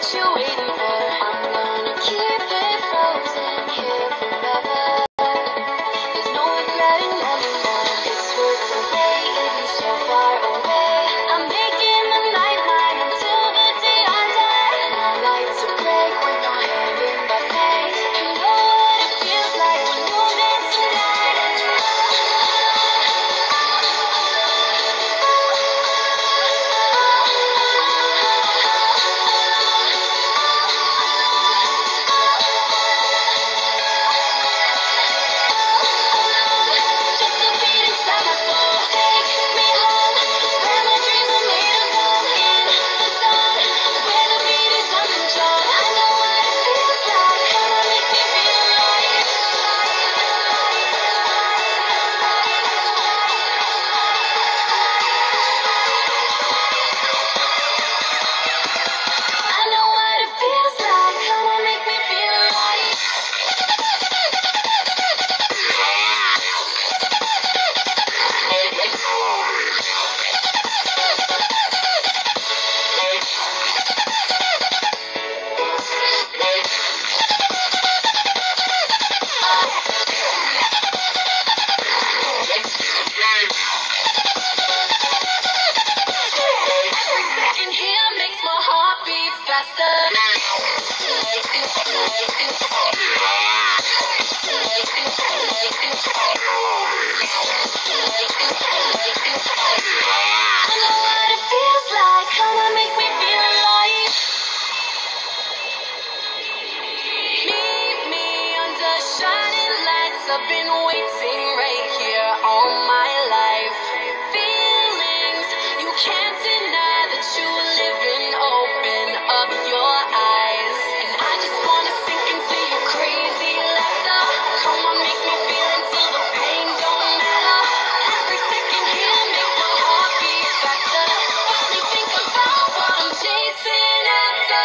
what you waiting for? I'm gonna keep it frozen here forever. There's no regretting anymore. It's worth the wait, even so far away. I'm making the night mine until the day I die. No lights to break with no hand in my face. You know what it feels like when you dance tonight. I've been waiting right here all my life. Feelings you can't deny that you live in. Open up your eyes, and I just wanna sink into your crazy laughter. Come on, make me feel until the pain don't matter. Every second here makes my heart beat faster. Only think about what I'm chasing after.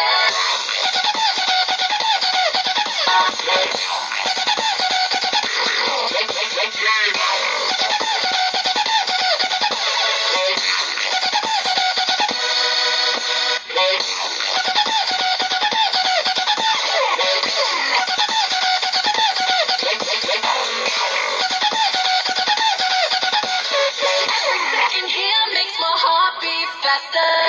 Every second here makes my heart beat faster.